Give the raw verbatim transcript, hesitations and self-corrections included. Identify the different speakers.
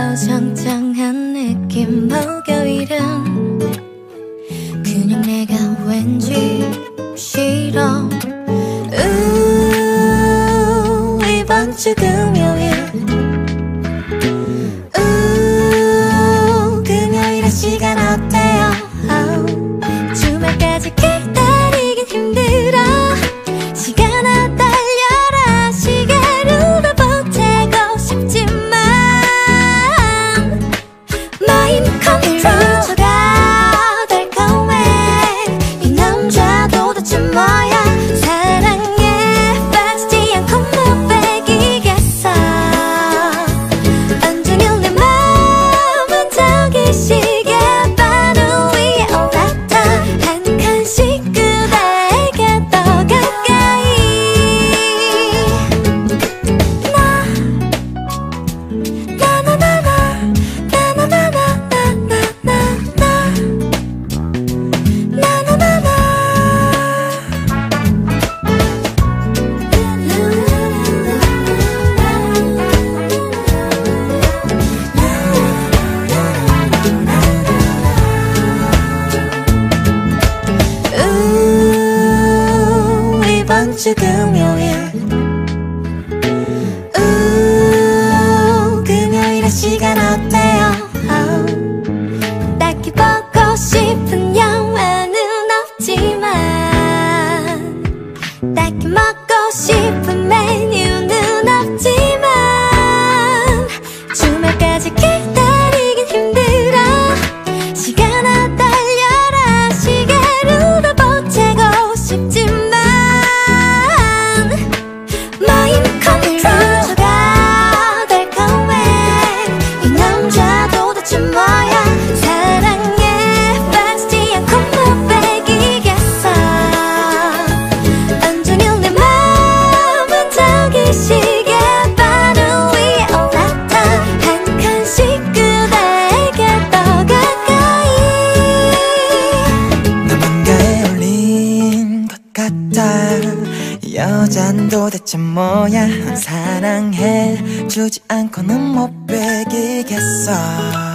Speaker 1: 어정쩡한 느낌 목요일은 그냥 내가 왠지 싫어. 우 이번 주 금요일 우 금요일의 시간 어때요? oh, 주말까지 기다리긴 힘들어. 시간아 달려라. 시계로도 보태고 싶지만 마인 컨트롤가 달콤해. 이 남자 도대체 뭐야? 사랑에 빠지지 않고 못 빼기겠어. 언제면 내 맘은 저기 시계 바늘 위에 올라타. 한 칸씩 그대에게 더 가까이. 나 나나나나 우 이번 주 금요일 우 금요일의 시간 어때요? oh, 딱히 보고 싶은 영화는 없지만 딱히 먹고 싶은 메뉴는 없지만 주말까지 기다리긴 힘들어. 시간아 달려라. 시계로도 보채고 싶지만 마인 컨트롤가 달콤해. 이 남자 도대체 뭐야? 사랑에 빠지지 않고 못 빼기겠어. 언제면 내 맘은 저기 시계 바늘 위에 올라타. 한 칸씩 그대에게 더 가까이.
Speaker 2: 너 뭔가에 올린 것 같아. 이 여잔 도대체 뭐야? 사랑해 주지 않고는 못 빼기겠어.